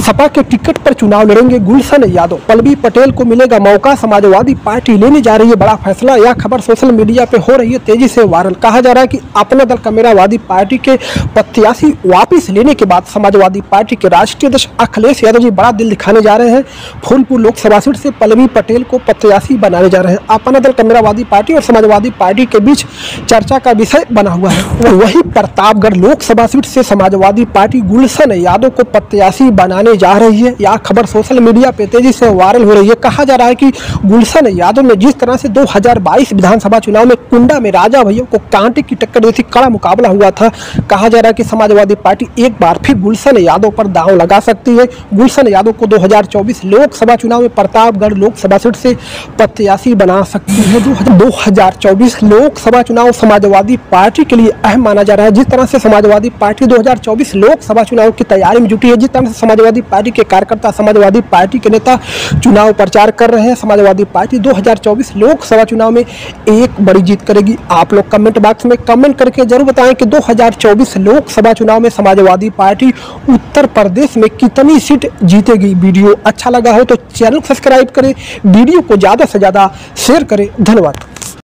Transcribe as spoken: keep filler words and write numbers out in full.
सपा के टिकट पर चुनाव लड़ेंगे गुलशन यादव, पल्लवी पटेल को मिलेगा मौका, समाजवादी पार्टी लेने जा रही है बड़ा फैसला। यह खबर सोशल मीडिया पे हो रही है तेजी से वायरल। कहा जा रहा है कि अपना दल कमेरावादी पार्टी के प्रत्याशी वापिस लेने के बाद समाजवादी पार्टी के राष्ट्रीय अध्यक्ष अखिलेश यादव जी बड़ा दिल दिखाने जा रहे हैं। फूलपुर लोकसभा सीट से पल्लवी पटेल को प्रत्याशी बनाने जा रहे हैं। अपना दल कमेरावादी पार्टी और समाजवादी पार्टी के बीच चर्चा का विषय बना हुआ है। वहीं प्रतापगढ़ लोकसभा सीट से समाजवादी पार्टी गुलशन यादव को प्रत्याशी बनाने जा रही है। यह खबर सोशल मीडिया पे तेजी से वायरल हो रही है। कहा जा रहा है कि गुलशन यादव ने जिस तरह से दो हज़ार बाईस विधानसभा चुनाव में कुंडा में राजा भैया को कांटे की टक्कर दी थी, कड़ा मुकाबला हुआ था। कहा जा रहा है कि समाजवादी पार्टी एक बार फिर गुलशन यादव पर दांव लगा सकती है। गुलशन यादव को दो हज़ार चौबीस लोकसभा चुनाव में प्रतापगढ़ लोकसभा सीट से प्रत्याशी बना सकती है। दो हज़ार चौबीस लोकसभा चुनाव समाजवादी पार्टी के लिए अहम माना जा रहा है। जिस तरह से समाजवादी पार्टी दो हज़ार चौबीस लोकसभा चुनाव की तैयारी में जुटी है, जिस तरह से समाजवादी पार्टी के कार्यकर्ता, समाजवादी पार्टी के नेता चुनाव प्रचार कर रहे हैं, समाजवादी पार्टी दो हज़ार चौबीस लोकसभा चुनाव में एक बड़ी जीत करेगी। आप लोग कमेंट बॉक्स में कमेंट करके जरूर बताएं कि दो हज़ार चौबीस लोकसभा चुनाव में समाजवादी पार्टी उत्तर प्रदेश में कितनी सीट जीतेगी। वीडियो अच्छा लगा हो तो चैनल सब्सक्राइब करें, वीडियो को ज़्यादा से ज़्यादा शेयर करें। धन्यवाद।